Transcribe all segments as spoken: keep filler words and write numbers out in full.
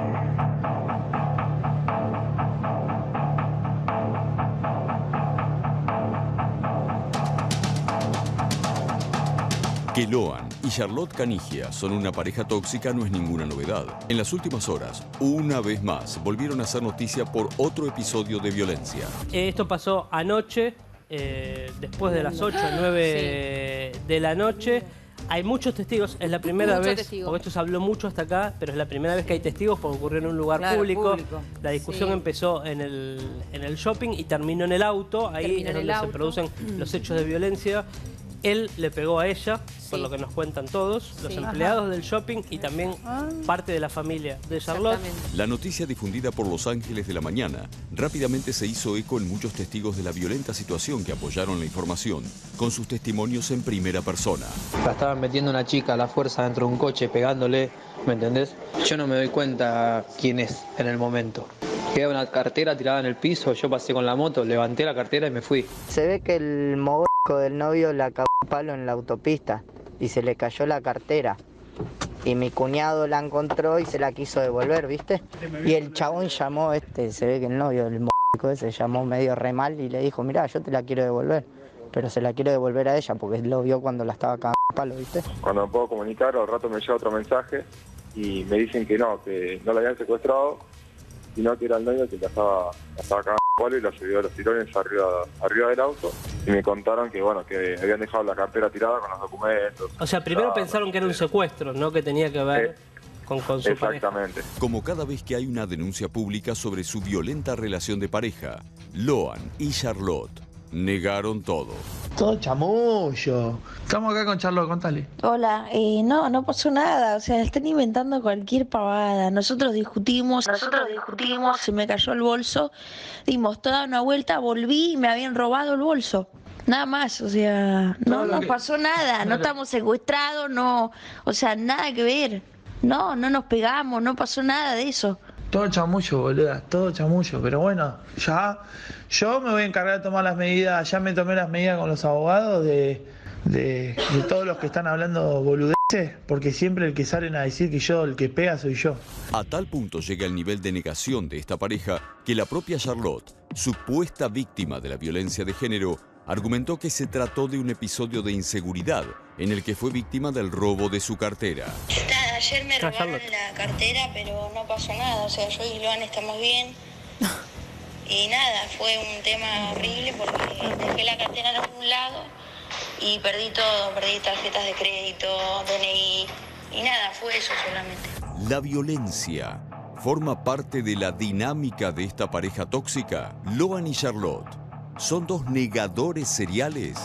Que Loan y Charlotte Canigia son una pareja tóxica no es ninguna novedad. En las últimas horas, una vez más, volvieron a hacer noticia por otro episodio de violencia. Esto pasó anoche, eh, después de las ocho, nueve sí. de la noche. Hay muchos testigos, es la primera Mucho vez, testigo. porque esto se habló mucho hasta acá, pero es la primera vez que hay testigos porque ocurrió en un lugar Claro, público. público. La discusión Sí. empezó en el, en el shopping y terminó en el auto, ahí Terminó es en donde el se auto. producen los hechos de violencia. Él le pegó a ella, Sí. por lo que nos cuentan todos, los Sí. empleados Ajá. del shopping y también parte de la familia de Charlotte. La noticia difundida por Los Ángeles de la Mañana rápidamente se hizo eco en muchos testigos de la violenta situación que apoyaron la información, con sus testimonios en primera persona. La estaban metiendo una chica a la fuerza dentro de un coche, pegándole, ¿me entendés? Yo no me doy cuenta quién es en el momento. Queda una cartera tirada en el piso, yo pasé con la moto, levanté la cartera y me fui. Se ve que el mogólico del novio la cagó un palo en la autopista y se le cayó la cartera. Y mi cuñado la encontró y se la quiso devolver, ¿viste? Y el chabón llamó, este, se ve que el novio del mogólico ese llamó medio re mal y le dijo, mirá, yo te la quiero devolver. Pero se la quiero devolver a ella porque lo vio cuando la estaba cagando a palo, ¿viste? Cuando me puedo comunicar, al rato me llega otro mensaje y me dicen que no, que no la habían secuestrado, sino que era el novio que la estaba, la estaba cagando a palo y la subió a los tirones arriba, arriba del auto. Y me contaron que, bueno, que habían dejado la cartera tirada con los documentos. O sea, primero Ah, pensaron que era un secuestro, no que tenía que ver Eh, con, con su Exactamente. pareja. Como cada vez que hay una denuncia pública sobre su violenta relación de pareja, Loan y Charlotte negaron todo. Todo chamullo. Estamos acá con Charlotte, contale. Hola, eh, no, no pasó nada, o sea, están inventando cualquier pavada. Nosotros discutimos, nosotros discutimos, se me cayó el bolso, dimos toda una vuelta, volví y me habían robado el bolso. Nada más, o sea, no, no pasó nada, no estamos secuestrados, no, o sea, nada que ver. No, no nos pegamos, no pasó nada de eso. Todo chamullo, boluda, todo chamullo. Pero bueno, ya yo me voy a encargar de tomar las medidas, ya me tomé las medidas con los abogados de, de, de todos los que están hablando boludeces, porque siempre el que salen a decir que yo, el que pega soy yo. A tal punto llega el nivel de negación de esta pareja que la propia Charlotte, supuesta víctima de la violencia de género, argumentó que se trató de un episodio de inseguridad en el que fue víctima del robo de su cartera. Nada, ayer me robaron la cartera, pero no pasó nada, o sea, yo y Loan estamos bien. Y nada, fue un tema horrible porque dejé la cartera en algún lado y perdí todo, perdí tarjetas de crédito, D N I y nada, fue eso solamente. La violencia forma parte de la dinámica de esta pareja tóxica. Loan y Charlotte son dos negadores seriales.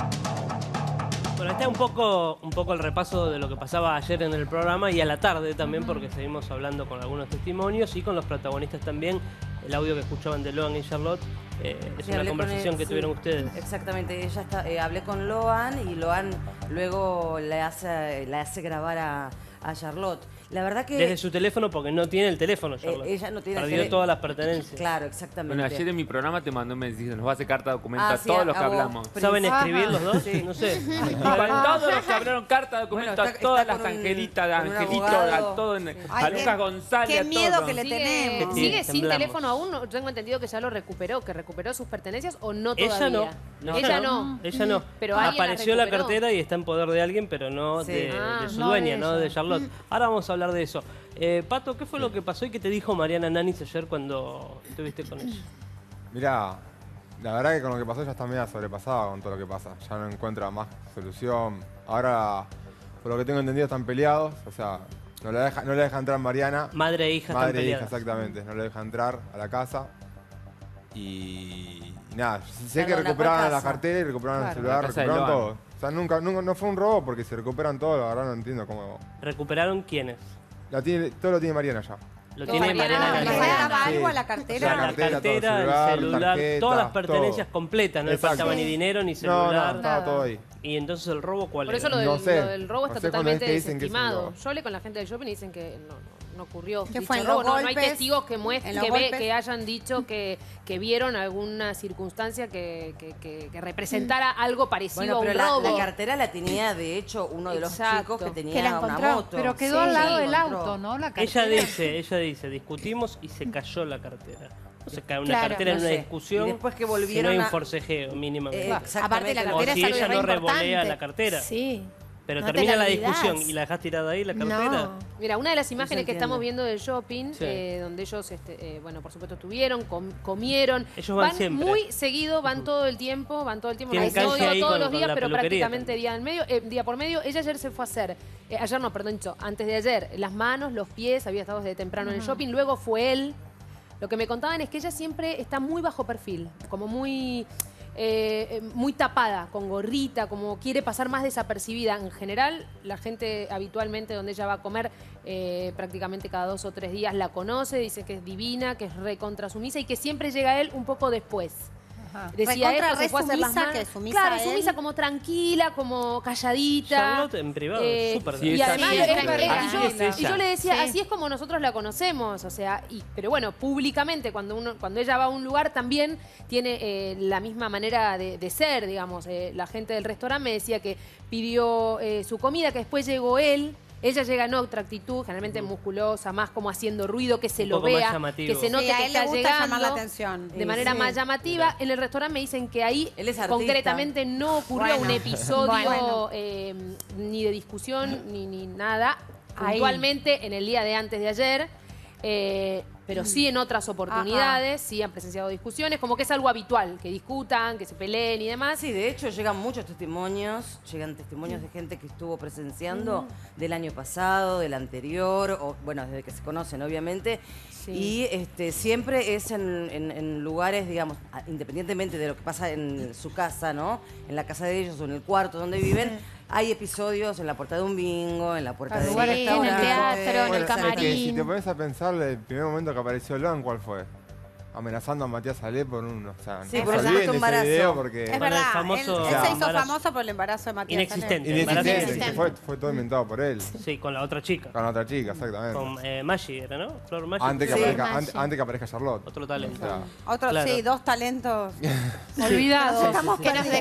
Bueno, este es un poco, un poco el repaso de lo que pasaba ayer en el programa y a la tarde también, porque seguimos hablando con algunos testimonios y con los protagonistas también. El audio que escuchaban de Loan y Charlotte eh, es Sí, una hablé con conversación él, que sí, tuvieron ustedes. Exactamente, ella está, eh, hablé con Loan y Loan luego le hace, le hace grabar a, a Charlotte. La verdad que... Desde su teléfono, porque no tiene el teléfono, Charlotte. Eh, ella no tiene el Perdió tele- todas las pertenencias. Claro, exactamente. Bueno, ayer en mi programa te mandó un mensaje, nos va a hacer carta documento Ah, a sí, todos a- los que a vos. hablamos. ¿Saben Ajá. escribir los dos? Sí. No sé. Para todos los que hablaron carta documento Bueno, está- a todas está las con un- angelitas, con un angelitos, abogado. a todo, en- Sí. a Ay, Lucas qué- González, Qué a miedo todos. que le Eh, tenemos. Sí, ¿Sigue sin temblamos. teléfono aún? No, tengo entendido que ya lo recuperó, que recuperó sus pertenencias o no todavía. Ella no. no. Ella no. Ella no. Pero alguien la apareció la recuperó. cartera y está en poder de alguien, pero no Sí. de, Ah, de su no dueña, de no ella. de Charlotte. Ahora vamos a hablar de eso. Eh, Pato, ¿qué fue lo que pasó y qué te dijo Mariana Nanis ayer cuando estuviste con ella? Mirá, la verdad que con lo que pasó ya está media sobrepasada con todo lo que pasa. Ya no encuentra más solución. Ahora, por lo que tengo entendido, están peleados. O sea, no le deja, no le deja entrar Mariana. Madre e hija están Madre e hija, peleadas. exactamente. No le deja entrar a la casa. Y, y nada, sé que Perdona, recuperaron ¿cuál la casa? cartera, recuperaron Claro. el celular, La casa de recuperaron Loan. todo. O sea, nunca, nunca, no fue un robo porque se recuperan todo, la verdad no entiendo cómo. ¿Recuperaron quiénes? La tiene, todo lo tiene Mariana ya. Lo Todo tiene Mariana Mariana Ah, ¿le Nanis. Nanis. faltaba Sí. algo a la O cartera? sea, la cartera, todo, cartera, celular, el celular, tarjeta, todas las pertenencias todo. completas, no le Exacto. faltaba ni dinero ni No, celular. no, estaba todo ahí. Y entonces el robo, ¿cuál Por era? eso lo del, No sé. lo del robo No está sé cuando es totalmente que dicen que es un desestimado. robo. Yo hablé con la gente del shopping y dicen que no, no, no ocurrió. ¿Qué dicho fue, en robo. los No, no hay golpes? testigos que muestren, ¿En los que, ve- golpes? que hayan dicho que, que vieron alguna circunstancia que, que- que- que representara algo parecido Bueno, a un pero la, robo. la cartera la tenía, de hecho, uno de los Exacto. chicos que tenía Que la una encontró, moto. Pero quedó Sí, al lado la del encontró. auto, ¿no? La Ella cartera. dice, ella dice, discutimos y se cayó la cartera. No se cae una Claro, cartera en no una sé. discusión. Y después que si no volvieron hay un a- forcejeo mínimamente. Eh, Aparte la exactamente. o cartera si es algo ella re no revolea importante. la cartera. Sí. Pero No te termina la la olvidás. discusión y la dejás tirada ahí, la cartera. No. Mira, una de las imágenes que entiende. estamos viendo del shopping, Sí. eh, donde ellos, este, eh, bueno, por supuesto, estuvieron, com- comieron. Ellos van siempre. muy seguido, van todo el tiempo, van todo el tiempo. Tienen No, no canje digo ahí todos con- los con días, la pero peluquería prácticamente también. día, en medio, eh, día por medio. Ella ayer se fue a hacer, eh, ayer no, perdón, dicho, antes de ayer, las manos, los pies, había estado desde temprano en el shopping, luego fue él. Lo que me contaban es que ella siempre está muy bajo perfil, como muy... eh, muy tapada, con gorrita, como quiere pasar más desapercibida. En general, la gente habitualmente donde ella va a comer, eh, prácticamente cada dos o tres días la conoce, dice que es divina, que es recontra sumisa y que siempre llega a él un poco después. Ajá. Decía Recontra esto, se fue a hacer las resumisa, manos. que sumisa Claro, a él. sumisa, como tranquila, como calladita. Charlotte en privado, Eh, súper sí, y esa- además, sí, es- es es- verdad. y yo- Así es y yo ella. le decía, Sí. así es como nosotros la conocemos, o sea, y, pero bueno, públicamente, cuando uno, cuando ella va a un lugar, también tiene eh, la misma manera de, de ser, digamos. Eh, la gente del restaurante me decía que pidió eh, su comida, que después llegó él. Ella llega en otra actitud, generalmente musculosa, más como haciendo ruido, que se Un lo poco más vea, llamativo. que se note Sí, a que él le está gusta llegando llamar la atención. de manera Sí. más llamativa. En el restaurante me dicen que ahí Él es artista. concretamente no ocurrió Bueno. un episodio Bueno. eh, ni de discusión ni, ni nada. Ahí. Puntualmente en el día de antes de ayer, eh, pero sí en otras oportunidades, sí han presenciado discusiones, como que es algo habitual, que discutan, que se peleen y demás. Sí, de hecho llegan muchos testimonios, llegan testimonios de gente que estuvo presenciando del año pasado, del anterior, o bueno, desde que se conocen obviamente, Sí. y este siempre es en, en- en lugares, digamos, a- independientemente de lo que pasa en su casa, ¿no? En la casa de ellos o en el cuarto donde viven, hay episodios en la puerta de un bingo, en la puerta Ah, de un lugares Sí, en el restaurante. teatro, en Bueno, el es que camarín. si te pones a pensar, el primer momento que apareció Loan, ¿cuál fue? Amenazando a Matías Salé por un... O sea, Sí, no por se un olviden de ese embarazo. video porque... Es Bueno, verdad, el famoso él, él se hizo embarazo. famoso por el embarazo de Matías Inexistente. Salé. Embarazo Inexistente, que inexistente. fue, fue todo inventado por él. Sí, con la otra chica. Con otra chica, exactamente. Con eh, Maggie era, ¿no? Flor Maggie. Antes que, Sí. aparezca, Maggi. antes, antes que aparezca Charlotte. Otro talento. O sea, Otro, Claro. sí, dos talentos Olvidados. Estamos que nos